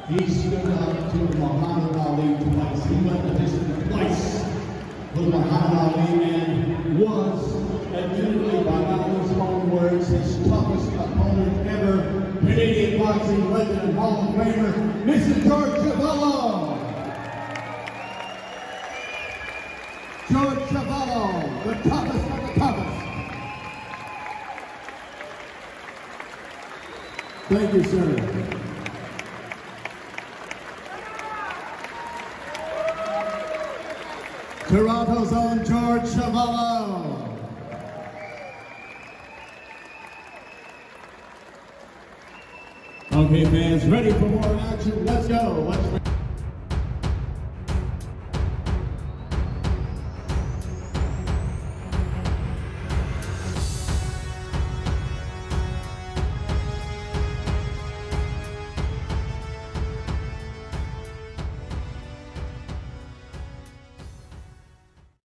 He stood up to Muhammad Ali twice. He went the distance twice with Muhammad Ali and was, admittedly by Ali's own words, his toughest opponent ever. Canadian boxing legend and Hall of Famer, Mr. George Chuvalo. George Chuvalo, the toughest of the toughest. Thank you, sir. Toronto's own George Chuvalo. Okay, fans, ready for more action? Let's go.